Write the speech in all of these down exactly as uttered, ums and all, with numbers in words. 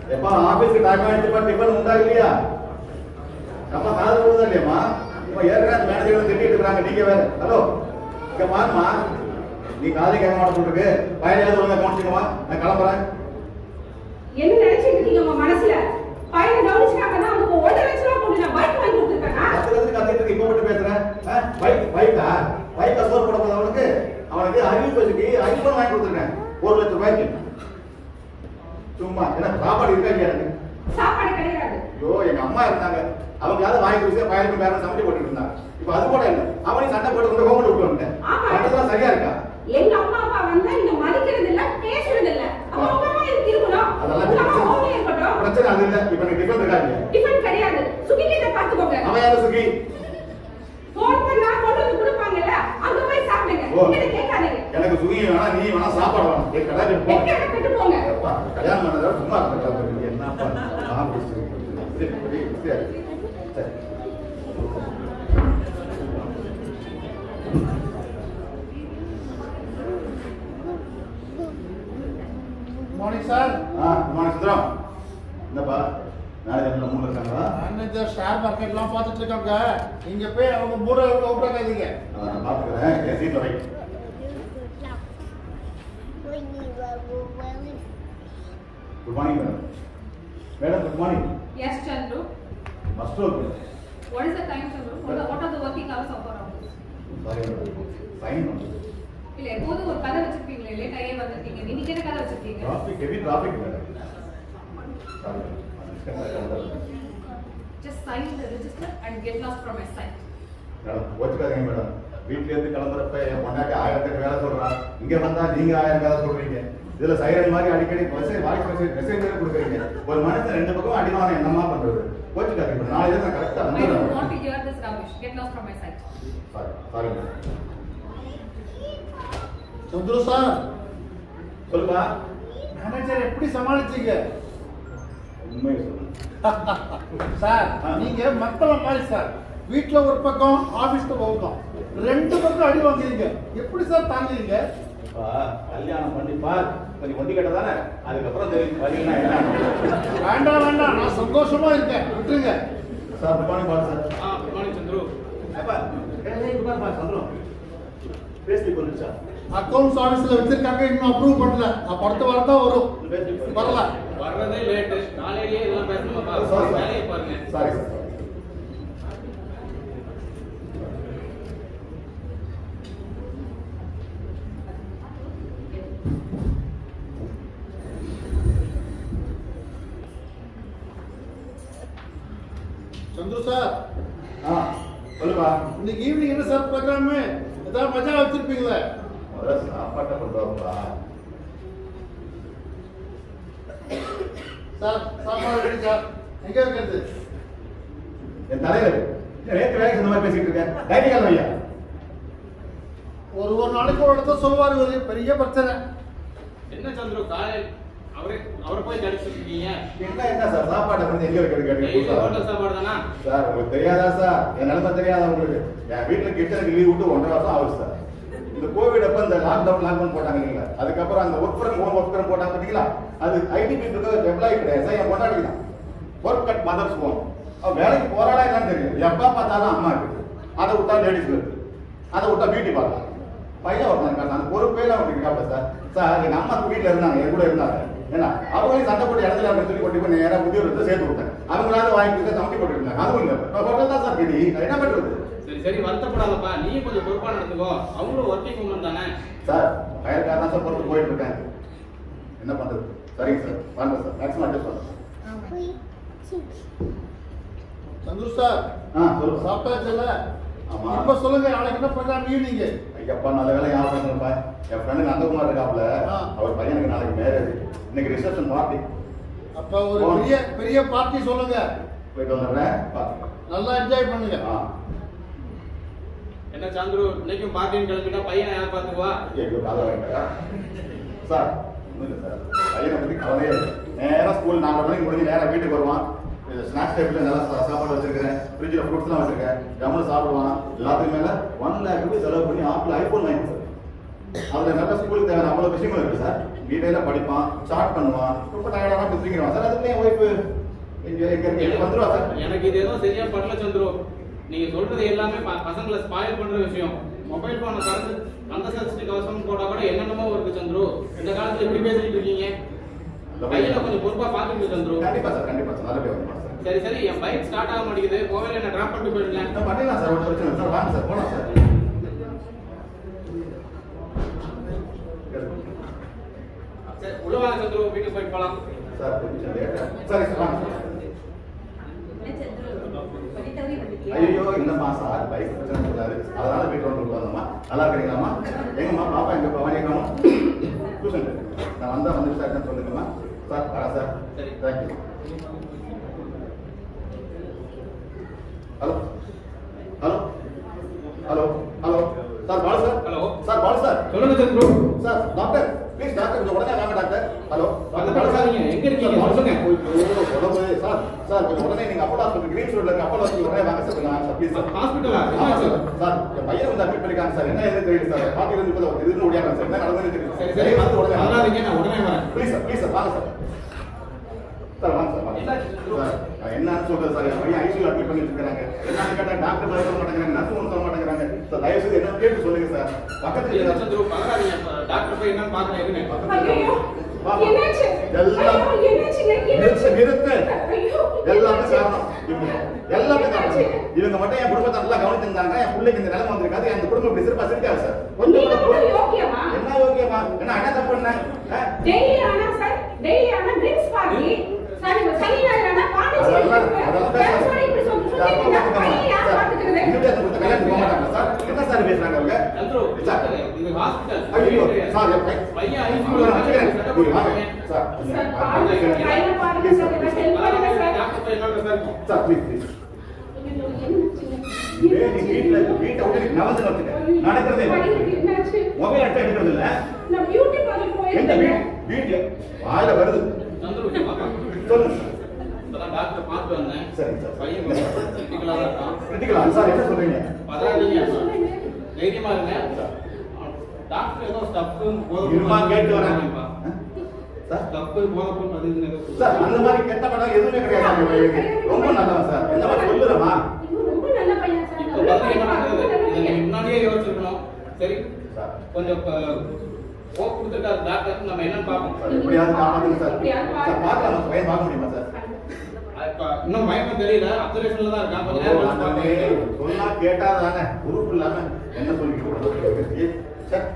எப்பா ஆபீஸ்க்கு time ஆயிடுச்சுப்பா, tiffin உண்டா இல்லையா? அப்பா காது விழுதா இல்லையாம்மா? இப்போ ஏற்கனவே மேனேஜர் திட்டிட்டு இருக்காங்க, நீங்க வேற. ஹலோ இங்க பாருமா, நீ காலையில் கேட்க மாட்டேன் சொல்லிருக்கு, பையனையாவது ஒழுங்கா கவனிச்சுக்கமா, நான் கிளம்புறேன். என்ன நினைச்சிட்டு இருக்கீங்க உங்க மனசுல? பையனை கவனிச்சுக்காங்கன்னா அவனுக்கு ஒன்றரை லட்சம் ரூபாய் போட்டு நான் பைக் வாங்கி கொடுத்துருக்கேன். அதுல இருந்து கத்திட்டு இப்போ மட்டும் பேசுறேன். பைக் பைக்கா பைக்கா சோறு போட போது அவனுக்கு அவனுக்கு அறிவு வச்சுக்கு ஐபோன் வாங்கி கொடுத்துருக்கேன் ஒரு லட்சம் ரூபாய்க்கு. சும்மா என்ன சாப்பாடு இருக்கா இல்லையா? எனக்கு சாப்பாடு கிடையாது. ஐயோ எங்க அம்மா இருந்தாங்க, அவங்களாவது வாங்கி கொடுத்து பையனுக்கு பேரன் சமைச்சு போட்டுட்டு இருந்தாங்க. இப்போ அது கூட இல்லை, அவனையும் சண்டை போட்டு கொண்டு ஹோம் விட்டு வந்துட்டேன். அதெல்லாம் சரியா இருக்கா? எங்க அம்மா அப்பா வந்தா நீங்க மதிக்கிறது இல்ல, பேசுறது இல்ல. அப்ப உங்க அம்மா இதுக்கு இருக்கணும். அதெல்லாம் இருக்கட்டும், பிரச்சனை அது இல்ல. இப்ப எனக்கு டிஃபன் இருக்கா இல்லையா? டிஃபன் கிடையாது. சுகி கிட்ட பாத்துக்கோங்க. அவன் யாரு சுகி? போன் பண்ணா கொண்டு வந்து கொடுப்பாங்கல்ல, அங்க போய் சாப்பிடுங்க. இங்க கேட்காதீங்க. எனக்கு சுகி வேணா, நீ வேணா, சாப்பாடு வேணா. ஏ கடாய் போ. எங்க கட்டு போங்க. அப்பா கல்யாணம் பண்ணதா சும்மா இருக்கா? என்னப்பா ஆபீஸ் சரி சரி சரி. Morning sir. ஆ மார்னிங் சுந்தரம். என்னப்பா மேனேஜர் மூணு இருக்காங்களா? மேனேஜர் ஷேர் மார்க்கெட்லாம் பார்த்துட்டு இருக்காங்க. இங்க போய் அவங்க மூட விட்டுறாதீங்க. நான் பார்த்துக்கிறேன், என் சீட்டில் வை. Good morning madam. Madam good morning. Yes, Chandru. Must work. What is the time, Chandru? What are, what are the working hours of our office? Sorry madam. Sign on. இல்ல எப்போதும் ஒரு கதை வச்சிருப்பீங்களே, லேட் ஆயே வந்திருக்கீங்க. இன்னைக்கு என்ன கதை வச்சிருக்கீங்க? Traffic, heavy traffic madam. Sorry. Just sign the register and get lost from my sight. Madam கோச்சுக்காதீங்க மேடம். வீட்ல இருந்து கிளம்புறப்ப என் பொண்டாட்டி ஆயிரத்துக்கு வேலை சொல்றான், இங்க வந்தா நீங்க ஆயிரம் வேலை சொல்றீங்க. இதுல சைரன் மாதிரி அடிக்கடி மெசேஜ் வாய்ஸ் மெசேஜ் மெசேஜ் கொடுக்குறீங்க. ஒரு மனுஷன் ரெண்டு பக்கம் அடிவான என்னமா பண்றது? கோச்சுக்காதீங்க மேடம். நாளைக்கு நான் கரெக்டா I வந்துடுறேன். don't want to hear this rubbish. Get lost from my sight. Sorry sorry madam. Chandru sir, சொல்லுப்பா. மேனேஜர் எப்படி சமாளிச்சீங்க? உண்மையை சொல்லுங்க சார். நீங்க மத்தள மாதிரி சார். வீட்டுல ஒரு பக்கம், ஆபீஸ்ல ஒரு பக்கம், ரெண்டு பக்கம் அடி வாங்குறீங்க. எப்படி சார் தாங்குறீங்க? கல்யாணம் பண்ணி பார், கொஞ்சம் ஒண்டி கட்ட தானே, அதுக்கப்புறம் தெரியும் வழினா என்ன. வேண்டாம் வேண்டாம், நான் சந்தோஷமா இருக்கேன், விட்டுருங்க. சார் குட் மார்னிங் பார் சார். ஆ குட் மார்னிங் சந்துரு. அப்பா ஏய் குட் மார்னிங் பார் சந்துரு. பேசி போடுச்சா? அக்கவுண்ட்ஸ் ஆபீஸ்ல வச்சிருக்காங்க, இன்னும் அப்ரூவ் பண்ணல. நான் படுத்த வாரம் தான் வரும். வரல, வர்றதே லேட். காலையிலேயே எல்லாம் பேசணுமா? வேலையை பாருங்க. Sorry sir. சந்துரு சார். ஆ சொல்லுப்பா. இன்னைக்கு ஈவினிங் என்ன சார் ப்ரோக்ராம்? ஏதாவது மஜா வச்சிருப்பீங்களே? முதல்ல சாப்பாட்டை கொண்டு வாப்பா. சார் சாப்பாடு ரெடி சார். எங்க வைக்கிறது? என் தலைவர் நேற்று வேலைக்கு இந்த மாதிரி பேசிட்டு இருக்கேன். டைனிங் ஹால் ஐயா. ஒரு ஒரு நாளைக்கு ஒரு இடத்த சொல்லுவார், ஒரு பெரிய பிரச்சனை. என்ன சந்துரு காலையில் அவரே அவரை போய் கடிச்சிருக்கீங்க? என்ன என்ன சார் சாப்பாட்டை வந்து எங்க வைக்கிறது கேட்டீங்க? ஹோட்டல் சாப்பாடு தானா சார்? உங்களுக்கு தெரியாதா சார்? என் நிலைமை தெரியாதா உங்களுக்கு? என் வீட்டுல கிச்சனுக்கு லீவ் விட்டு ஒன்றரை வருஷம் ஆகுது சார். இந்த கோவிட் அப்ப இந்த லாக்டவுன் லாக்டவுன் போட்டாங்க இல்லைங்களா, அதுக்கப்புறம் அந்த work from home work from போட்டாங்க பார்த்தீங்களா, அது ஐடி பீப்புளுக்கு எம்ப்ளாயி கிடையாது சார். என் கொண்டாடி தான் ஒர்க் அட் மதர்ஸ் ஹோம். அவன் வேலைக்கு போராடா என்னன்னு தெரியும். எப்பா பார்த்தாலும் அம்மா இருக்குது, அதை விட்டா லேடிஸ் இருக்குது, அதை விட்டா பியூட்டி பார்க்கலாம். பையன் ஒருத்தன் அந்த பொறுப்பே அவங்களுக்கு இருக்காப்ல சார். சார் எங்க அம்மா வீட்டில் இருந்தாங்க, என் கூட இருந்தாங்க. ஏன்னா அவங்களையும் சண்டை போட்டு இடத்துல அப்படின்னு சொல்லி கொண்டு போய் நேராக முதியோர் சேர்த்து விட்டேன். அவங்களாவது வாங்கி சமைக்க போட்டு இருந்தாங்க. அதுவும் இல்லை, ஹோட்டல் தான் சார் கெடி. என்ன பண்றது? சரி சரி வருத்தப்படாதப்பா, நீயும் கொஞ்சம் பொறுப்பா நடந்துக்கோ. அவங்களும் ஒர்க்கிங் உமன் தானே சார். வயலுக்காக தான் சார் பொறுத்து போயிட்டு இருக்கேன். என்ன பண்றது? சரிங்க சார், வாங்க சார், மேக்ஸிமம் அட்ஜஸ்ட் பண்ணுறேன். சந்துரு சார். ஆ சொல்லுங்க. சாப்பிட்டாச்சுல்ல? ஆமா. இப்ப சொல்லுங்க, நாளைக்கு என்ன ப்ரோக்ராம் ஈவினிங்? ஐயப்பா நல்ல வேலை ஞாபகம் பண்ணுறப்பா. என் ஃப்ரெண்டு நந்தகுமார் இருக்காப்புல, அவர் பையனுக்கு நாளைக்கு மேரேஜ், இன்னைக்கு ரிசப்ஷன் பார்ட்டி. அப்ப ஒரு பெரிய பெரிய பார்ட்டி சொல்லுங்க. போயிட்டு வந்துடுறேன், நல்லா என்ஜாய் பண்ணுங்க. ஆ என்ன சந்துரு, இன்னைக்கும் பார்ட்டின்னு கிளம்பிட்டா பையனை யார் பார்த்துக்குவா? எங்க காலை வைக்கிறா சார்? ஒன்றும் இல்லை சார், பையனை பற்றி கவலையே இல்லை. நேராக ஸ்கூல் நாலரை மணிக்கு முடிஞ்சு நேராக வீட்டுக்கு வருவான். ஸ்நாக்ஸ் டைப்ல நல்லா சாப்பாடு வச்சிருக்கேன், ஃப்ரிட்ஜில் ஃப்ரூட்ஸ்லாம் வச்சிருக்கேன், கவனம் சாப்பிடுவான். எல்லாத்துக்கும் மேலே ஒன் லேக் ரூபாய் செலவு பண்ணி ஆப்பிள் ஐபோன் வாங்கி சார். அதுல நல்ல ஸ்கூலுக்கு தேவையான அவ்வளவு விஷயங்கள் இருக்கு சார். டீடைலா படிப்பான், சார்ட் பண்ணுவான், ரொம்ப டயர்டானா பிடிச்சிருவான் சார். அதுக்கு என் ஒய்ஃப் இங்க இங்க வந்துருவா சார். எனக்கு இது ஏதோ சரியா படல சந்துரு. நீங்க சொல்றது எல்லாமே பசங்களை ஸ்பாயில் பண்ற விஷயம். மொபைல் போனை கடந்து அந்த சர்டிபிகேட் அவசரம் போட்டா கூட என்னென்னமோ இருக்கு சந்துரு. இந்த காலத்துல எப்படி பேசிட்டு இருக்கீங்க? பையனை கொஞ்சம் பொறுப்பா பாத்துக்கிட்டு சந்துரு. கண்டிப்பா சார், கண்டிப்பா சார். நல்லபடியா வருமா சார். சரி சரி, என் பைக் ஸ்டார்ட் ஆக மாட்டேங்குது. கோவையில என்ன டிராப் பண்ணிட்டு போயிடுங்க. நான் பண்ணிடலாம் சார், ஒன்றும் பிரச்சனை இல்லை சார். வாங்க சார், போலாம் சார். சரி, உள்ள வாங்க சந்துரு, வீட்டுக்கு போய் போலாம். சார் கொஞ்சம் லேட்டா. சரி சார், வாங்க சார். ஐயோ இல்லம்மா சார், பைக் பிரச்சனை சொல்றாரு, அதனால வீட்டு வந்து உட்காந்தம்மா. நல்லா இருக்கிறீங்களாம்மா? எங்கம்மா பாப்பா எங்க பவானியக்காமா? டியூஷன் நான் வந்தா வந்து சார் என்ன சொல்லுங்கம்மா. சார் வரேன் சார். சரி, thank you. Hello hello hello hello sir Balu sir. Hello sir Balu sir. சொல்லுங்க Chandru. Sir doctor please doctor கொஞ்சம் உடனே வாங்க doctor. Hello doctor Balu sir, நீங்க எங்க இருக்கீங்க சொல்லுங்க. உடம்பு சார் சார் கொஞ்சம் உடனே நீங்க அப்போலோ ஹாஸ்பிட்டல் கிரீன் ரோட்ல இருக்க அப்போலோ ஹாஸ்பிட்டல் உடனே வாங்க சார். கொஞ்சம் ப்ளீஸ் சார். ஹாஸ்பிடலா? ஆமா சார். சார் என் பையன் வந்து அட்மிட் பண்ணிருக்காங்க சார். என்ன ஏது தெரியல சார். பாட்டி வந்து இப்போ இதுன்னு ஓடியாங்க சார். என்ன நடந்ததுன்னு தெரியல. சரி சரி, வந்து உடனே வாங்க. வராதீங்க, நான் உடனே வரேன். ப்ளீஸ் சார், ப்ளீஸ் சார் வாங்க சார். சார் வாங்க சார் வாங்க சார். சார் என்னன்னு சொல்றது சார், என் பையன் ஐசியூல அட்மிட் பண்ணிட்டு இருக்காங்க. என்னன்னு கேட்டா டாக்டர் மாதிரி சொல்ல மாட்டேங்கிறாங்க, நர்ஸ் ஒன்றும் சொல்ல மாட்டேங்கிறாங்க. சார் தயவு செய்து என்ன கேட்டு சொல்லுங்க சார். பக்கத்துல இல்ல சந்துரு, பரவாயில்லைங்க. டாக்டர் போய் என்னன்னு பாக்குறேன். எதுன்னு ஐயோ என்னாச்சு? எல்லாம் ஐயோ என்னாச்சுங்க? நிறுத்து நிறுத்து. ஐயோ எல்லாத்துக்கும் காரணம் இவங்க. எல்லாத்துக்கும் காரணம் இவங்க மட்டும் என் குடும்பத்தை நல்லா கவனிச்சிருந்தாங்க. என் பிள்ளைக்கு இந்த நிலைமை வந்திருக்காது. அந்த குடும்பம் இப்படி சிறப்பா சிரிக்காது சார். கொஞ்சம் கூட நீங்க யோக்கியமா? என்ன யோக்கியமா? என்ன என்ன தப்பு என்ன? டெய்லி ஆனா சார், டெய்லி ஆனா ட்ரிங்க்ஸ் பார்ட்டி. சார் இவங்க சனி ஞாயிறு ஆனா பாண்டிச்சேரி. அதெல்லாம் அதெல்லாம் பேச சார் இப்படி சொல்லி சொல்றீங்க. பையன் யார் பாத்துக்கிறது? இன்விடேஷன் கொடுத்து கல்யாணம் போக மாட்டாங்க சார். என்ன சார் பேசுறாங்க அவங்க? சந்துரு, சார் இது ஹாஸ்பிடல். ஐயோ சார் என் பையன் பையன் ஐசியூல வச்சுக்கிறேன். நீங்க வாங்க சார். சார் பாருங்க சார், கையில பாருங்க சார், எனக்கு ஹெல்ப் பண்ணுங்க சார். டாக்டர் போய் என்னன்னு சார். Sir please please. ஐயோ என்னாச்சுங்க? இதே நீ வீட்டுல வீட்டை விட்டு நவந்து வந்துட்டேன். நடக்கிறதே இல்லை. பையனுக்கு என்னாச்சு? மொபைல் எடுத்து எடுக்கிறது இல்ல. நான் பியூட்டி பார்லர் எந்த போயிருந்தேன். வீட்டுல வாயில வருது. சந்துரு, வாங்க. சொல்லுங்க சார். இப்பதான் டாக்டர் பார்த்து வந்தேன். சரி சார். பையன் கொஞ்சம் கிரிட்டிக்கலா தான் இருக்கான். கிரிட்டிக்கலா சார் என்ன சொல்றீங்க? பரவாயில்லைங்க, தைரியமா இருங்க. டாக்டர் ஏதோ ஸ்டப்பு இருமா கேட்டு வரேன். சார் ஸ்டப்பு போதப்போ அது இதுன்னு ஏதோ சார் அந்த மாதிரி கெட்ட படம் எதுவுமே கிடையாது. ரொம்ப நல்லவன் சார். என்ன மாதிரி சொல்லுறமா? ஐயோ ரொம்ப நல்ல பையன் சார். இப்போ நல்ல வந்து என்ன பையன். பண்றது? நல்ல இதை நீங்க பையன். முன்னாடியே யோசிச்சிருக்கணும். சரி, சார் கொஞ்சம் ஓ கொடுத்துருக்காரு டாக்டர், நம்ம என்னன்னு பார்ப்போம். சார் எப்படியாவது காப்பாத்துங்க சார். சார் பார்க்கலாமா சார்? பையன் பார்க்க முடியுமா சார்? இப்ப இன்னும் மயக்கம் தெரியல, அப்சர்வேஷன்ல தான் இருக்கான். கொஞ்ச நேரம் கழிச்சு பார்ப்போம். சொன்னா கேட்டா தானே உறுப்பு இல்லாம என்ன சொல்லிட்டு சார்.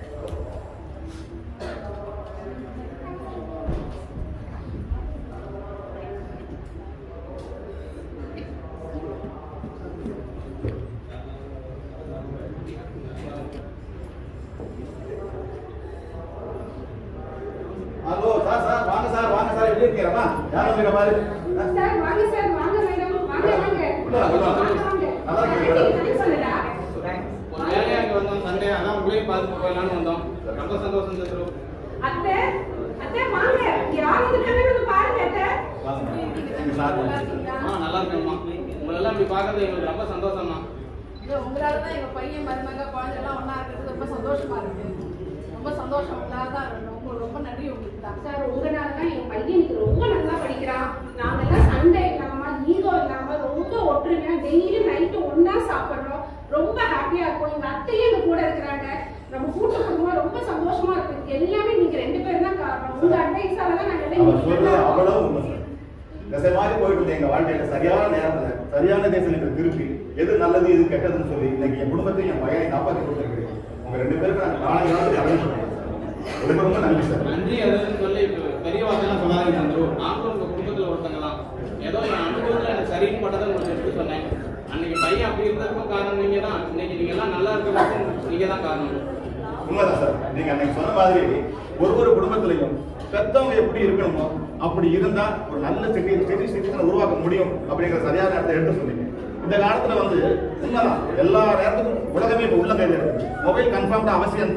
Hello sir. சார் வாங்க சார், வாங்க சார். எப்படி இருக்கீங்கம்மா? யாரும் இருக்கீங்க பாரு. சார் வாங்க சார், வாங்க மேடம், வாங்க வாங்க. உள்ள வாங்க, உள்ள வாங்க. வாங்க. நல்லா இருக்கீங்களா? நான் சொல்லடா. ஒரு வேலையா இங்க வந்தோம், சண்டே, அதான் உங்களையும் பார்த்து போயிடலாம்னு வந்தோம். ரொம்ப சந்தோஷம் சந்துரு. அத்தை, அத்தை வாங்க. யார் இருக்காங்கன்னு வந்து பாருங்க அத்தை. வாங்க. நீங்க சார் ஆ, நல்லா இருக்கேம்மா. உங்களெல்லாம் இப்படி பார்க்கறது எங்களுக்கு ரொம்ப சந்தோஷம் தான். இது உங்களால தான் எங்க பையன் மருமக குழந்தை எல்லாம் ஒண்ணா இருக்கிறது ரொம்ப சந்தோஷமா இருக்கு. ரொம்ப சந்தோஷம். உங்களால தான் உங்களுக்கு ரொம்ப நன்றி உங்களுக்கு தான். சார் உங்களால தான் என் பையன் இன்னைக்கு ரொம்ப நல்லா படிக்கிறான். நாங்கெல்லாம் சண்டை இல்லாம ஈகோ இல்லாம ரொம்ப ஒற்றுமையா டெய்லி நைட்டு ஒன்னா சாப்பிடுறோம். ரொம்ப ஹாப்பியா இருக்கும். எங்க அத்தையும் எங்க கூட இருக்கிறாங்க. நம்ம கூட்டு குடும்பம் ரொம்ப சந்தோஷமா இருக்கு. எல்லாமே நீங்க ரெண்டு பேரும் தான் காரணம். உங்க அட்வைஸால தான் நாங்க எல்லாம் அவர் சொல்றது இன்னைக்கு அவ்வளவு உண்மை சார். திசை மாதிரி போயிட்டு இருந்த எங்க வாழ்க்கையில சரியான நேரத்துல சரியான தேசத்துல திருப்பி எது நல்லது எது கெட்டதுன்னு சொல்லி இன்னைக்கு என் குடும்பத்தையும் என் பையனை காப்பாற்றி கொடுத்துருக்கீங்க. உங்க ரெண்டு பேருக்கு நான் நாளை நாளுக்கு அடைஞ்சு சொல்றேன் சார். ரொம்ப ரொம்ப நன்றி சார். நன்றி அதுன்னு சொல்லி பெரிய வார்த்தைலாம் சொல்லாதீங்க சந்துரு. நாங்களும் உங்க குடும்பத்துல ஒருத்தங்கலாம். ஏதோ என் அனுபவத்துல எனக்கு சரின்னு பட்டதை உங்களுக்கு எடுத்து சொன்னேன். அன்னைக்கு பையன் அப்படி இருந்ததுக்கும் காரணம் நீங்க தான். இன்னைக்கு நீங்க எல்லாம் நல்லா இருக்கிறதுக்கும் நீங்க தான் காரணம். உண்மைதான் சார். நீங்க அன்னைக்கு சொன்ன மாதிரி ஒரு ஒரு குடும்பத்திலையும் பெத்தவங்க எப்படி இருக்கணுமோ அப்படி இருந்தா ஒரு நல்ல சிட்டி சிட்டி சிட்டிசனை உருவாக்க முடியும் அப்படிங்கிற சரியான நேரத்தை எடுத்து சொன்னீங்க. இந்த காலத்துல வந்து உண்மைதான் எல்லா நேரத்துக்கும் உலகமே இப்ப உள்ள கையில இருக்கு. மொபைல் கன்ஃபார்ம்டா அவசியம் தான்.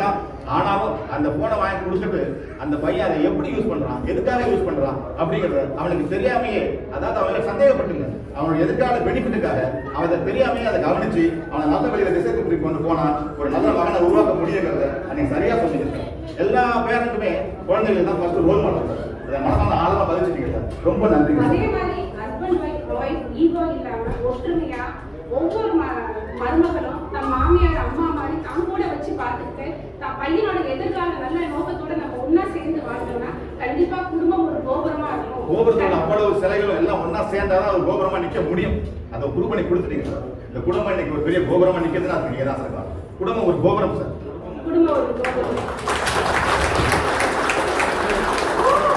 ஆனாலும் அந்த போனை வாங்கி கொடுத்துட்டு அந்த பையன் அதை எப்படி யூஸ் பண்றான், எதுக்காக யூஸ் பண்றான் அப்படிங்கறது அவனுக்கு தெரியாமையே, அதாவது அவனுக்கு சந்தேகப்பட்டுங்க, அவனுடைய எதிர்கால பெனிஃபிட்டுக்காக அவன் அதை தெரியாமையே அதை கவனிச்சு அவனை நல்ல வழியில திசை திருப்பி கொண்டு போனா ஒரு நல்ல மகனை உருவாக்க முடியுங்கிறத அன்னைக்கு சரியா சொல்லியிருக்கேன். எல்லா பேரண்ட்டுமே குழந்தைகளுக்கு தான் ஃபர்ஸ்ட் ரோல் மாடல். அதை மனசான ஆழமா பதிச்சுட்டீங்க சார். ரொம்ப நன்றி. அதே மாதிரி ஹஸ்பண்ட் ஒய்ஃப் ஒய்ஃப் ஈகோ இல்லாம ஒற்றுமையா ஒவ்வொரு மருமகளும் தன் மாமியார் அம்மா மாதிரி தான் கூட வச்சு பார்த்துட்டு தான் பையனோட எதிர்கால நல்ல நோக்கத்தோட நம்ம ஒன்னா சேர்ந்து வாழ்ந்தோம்னா கண்டிப்பா குடும்பம் ஒரு கோபுரமா இருக்கும். கோபுரத்தோட அவ்வளவு சிலைகளும் எல்லாம் ஒன்னா சேர்ந்தாதான் ஒரு கோபுரமா நிக்க முடியும். அதை ப்ரூவ் பண்ணி கொடுத்துட்டீங்க சார். இந்த குடும்பம் இன்னைக்கு ஒரு பெரிய கோபுரமா நிக்கிறதுனா அது நீங்க தான் சார். குடும்பம் ஒரு கோபுரம் சார். குடும்பம் ஒரு கோபுரம்.